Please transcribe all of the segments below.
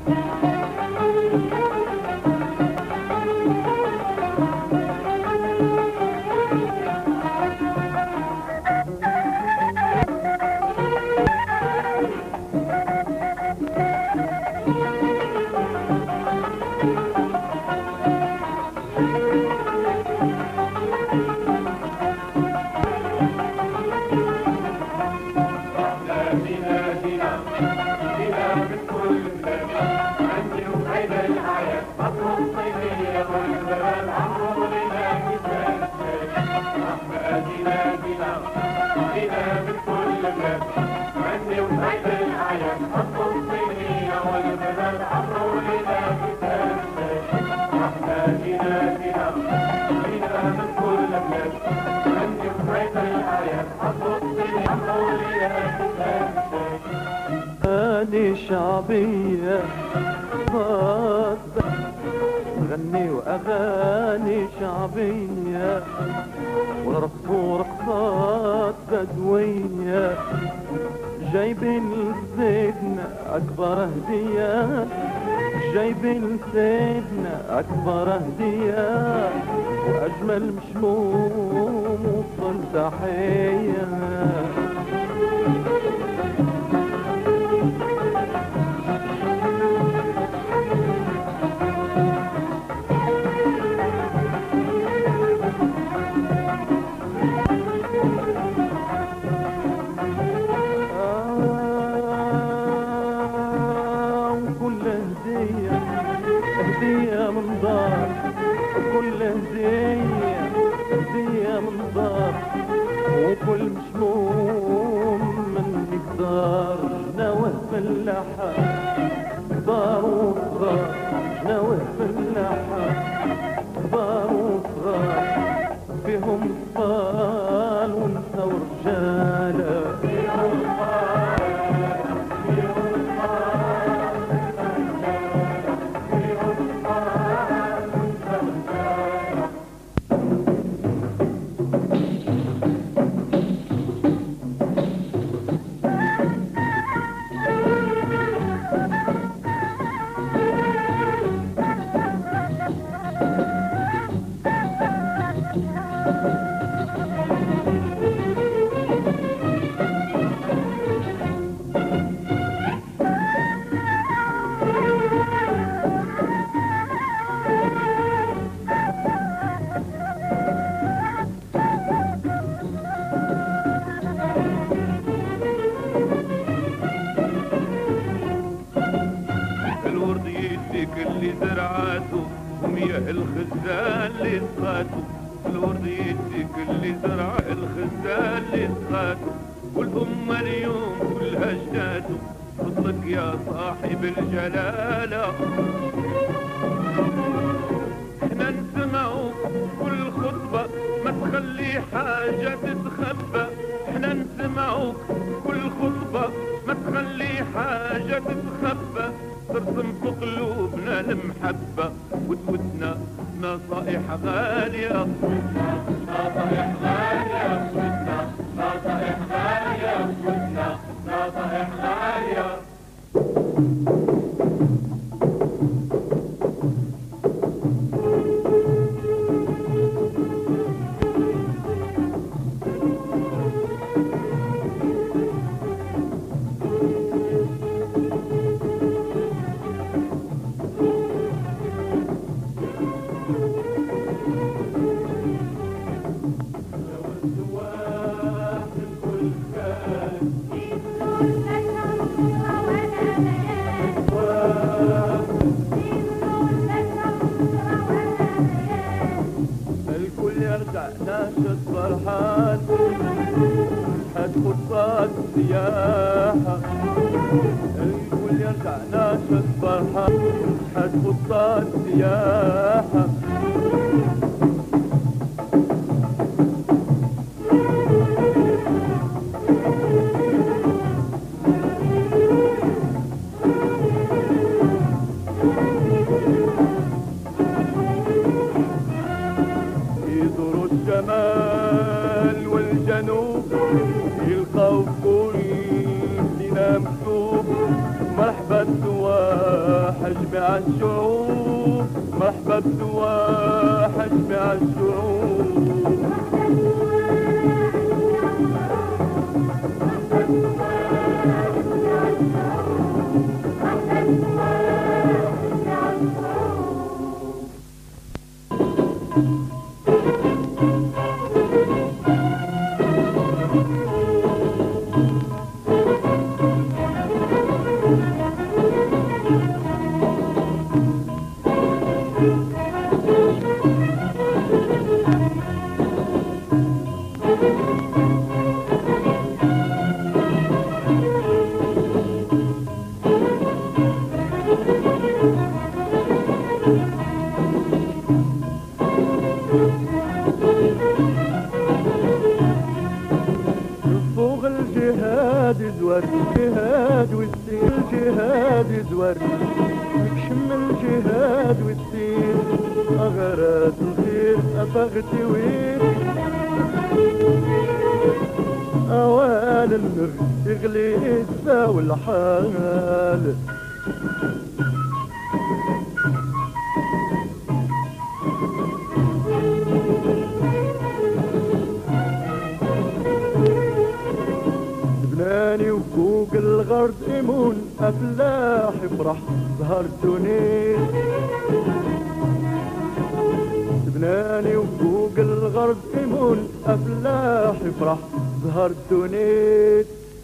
أغاني شعبية غني وأغاني شعبية ونرقصوا رقصات بدوية جايبين لسيدنا أكبر هدية جايبين لسيدنا أكبر هدية وأجمل مشموم وصل تحية هدية من دار كل هدية من دار وكل مشموم من مقدار نوه فلاحة كبار وصغار نوه فلاحة كبار وصغار فيهم أطفال ونسا ورجالة اللي زرعته ومياه الخزان اللي سقاته الورد يديك اللي زرع الخزان اللي سقاته والأمة اليوم كلها جناته فضلك يا صاحب الجلالة احنا نسمعوك كل خطبة ما تخلي حاجة تتخبى احنا نسمعوك كل خطبة ما تخلي حاجة تتخبى ترسم في قلوبنا المحبة وتودنا نصائح غالية نصائح غالية ودنا نصائح غالية ودنا نصائح غالية ناشد فرحان حتفوت صاد سياحة الكل يرجع ناشد فرحان حتفوت صاد سياحة الشمال والجنوب يلقاو كل سينا مكتوب مرحبا السواح جميع الشعوب مرحبا بسواح جميع الشعوب. فوق الجهاد زوار الجهاد والسير الجهاد زوار شم الجهاد والسير أغرات الخير أفغتي وين أوال النر يغلي السا والحال. لبناني وفوق الغرد إيمون أفلاح يفرح ظهر تونس. لبناني وفوق الغرد إيمون أفلاح يفرح ظهر تونس.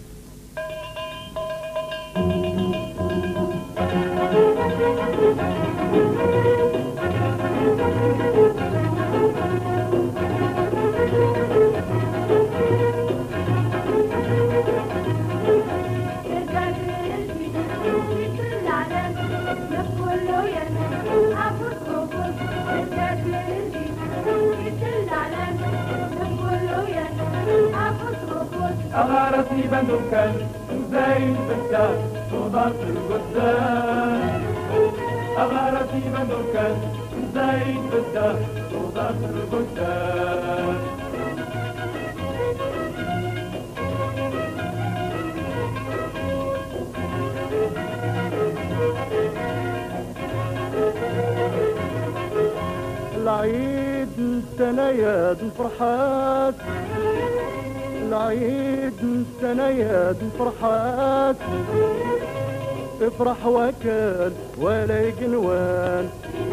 أغارتني بندوكا زين بكا صدات القدام. أغارتني بندوكا زين بكا صدات القدام. العيد الثنايات الفرحات العيد الثنايات الفرحات افرح وكال ولا يقنوان.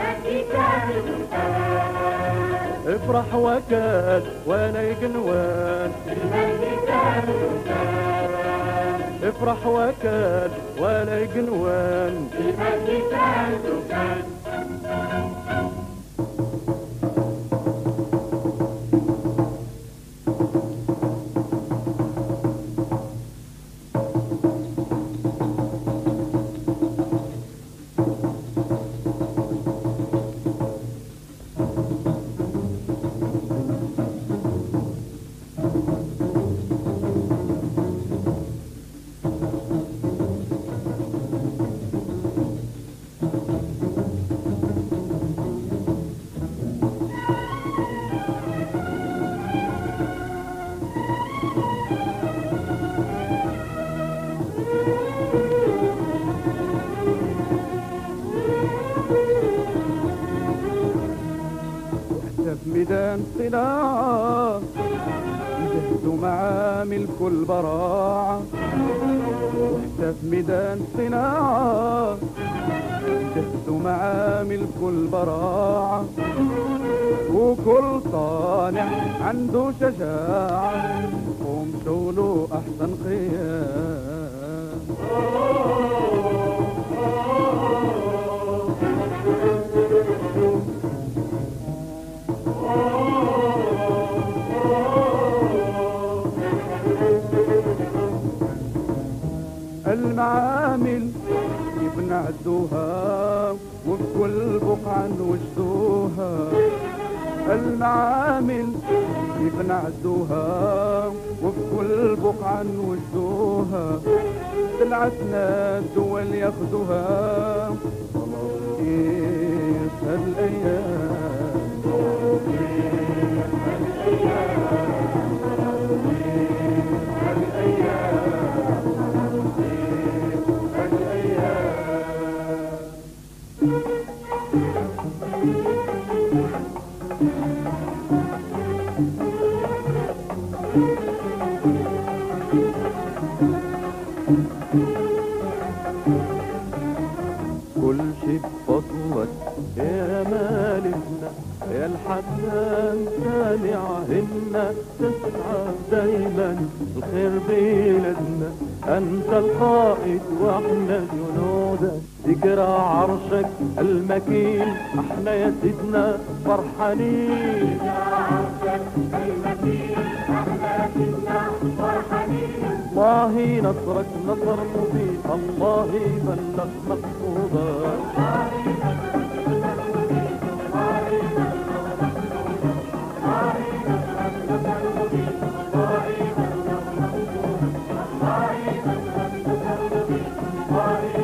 افرح وكال ولا يقنوان. افرح وكال ولا يقنوان. ميدان صناعة جهزوا معامل كل براعة. وحتى في ميدان صناعة جهزوا معامل كل براعة. وكل صانع عنده شجاعة ومشوا له أحسن قيام. المعامل كيف نعدوها وفي كل بقعة نوجدوها. المعامل كيف نعدوها وفي كل بقعة نوجدوها. طلعتنا الدول ياخدوها كيف هالأيام. كل شي بفضلك يا مالكنا يا الحنان سامعهن تسعى دايما الخير بلادنا انت القائد واحنا جنودك ذكرى عرشك المكين احنا يا سيدنا فرحانين الله نصرك نصر مبين الله بلغ مقصودك Bye.